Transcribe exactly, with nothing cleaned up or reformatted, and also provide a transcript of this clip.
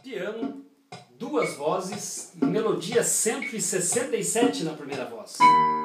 Piano, duas vozes, melodia cento e sessenta e sete na primeira voz.